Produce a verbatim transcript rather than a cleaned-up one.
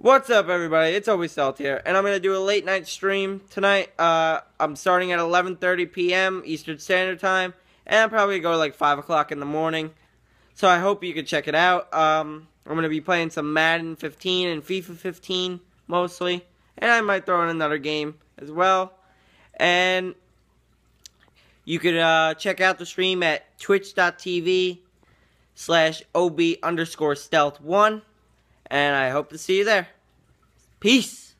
What's up, everybody? It's Always Stealth here, and I'm going to do a late night stream tonight. Uh, I'm starting at eleven thirty p m Eastern Standard Time, and I'm probably going to go like five o'clock in the morning. So I hope you can check it out. Um, I'm going to be playing some Madden fifteen and FIFA fifteen, mostly. And I might throw in another game as well. And you could uh, check out the stream at twitch.tv slash ob underscore stealth one. And I hope to see you there. Peace.